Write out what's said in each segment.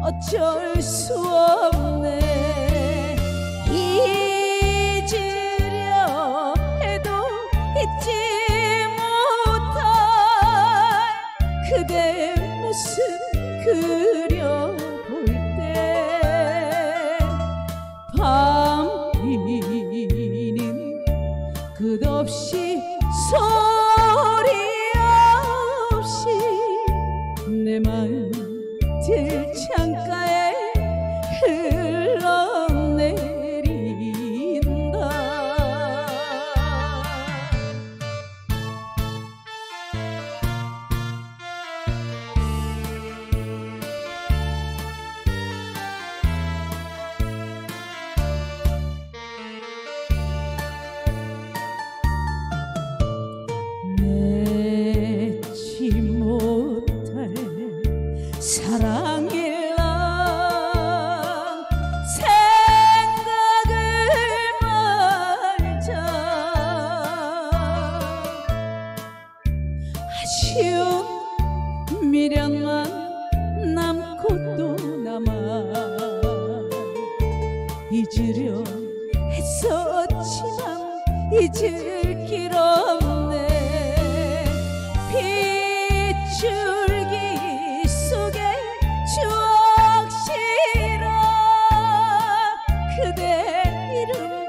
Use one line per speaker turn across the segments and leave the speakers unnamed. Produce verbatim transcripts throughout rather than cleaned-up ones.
어쩔 수 없네. 잊으려 해도 잊지 못할 그대 모습 그려볼 때 밤 비는 끝없이 소리 없이 내 마음 들창가에 흘러내린다. 맺지 못할 사랑일랑 생각을 말자. 아쉬운 미련만 남고 또 남아 잊으려 했었지만 잊을 길 없네. 빗줄기 속에 추억 실어 그대 이름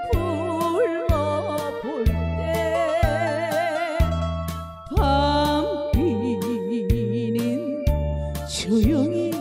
불러볼 때 밤 비는 조용히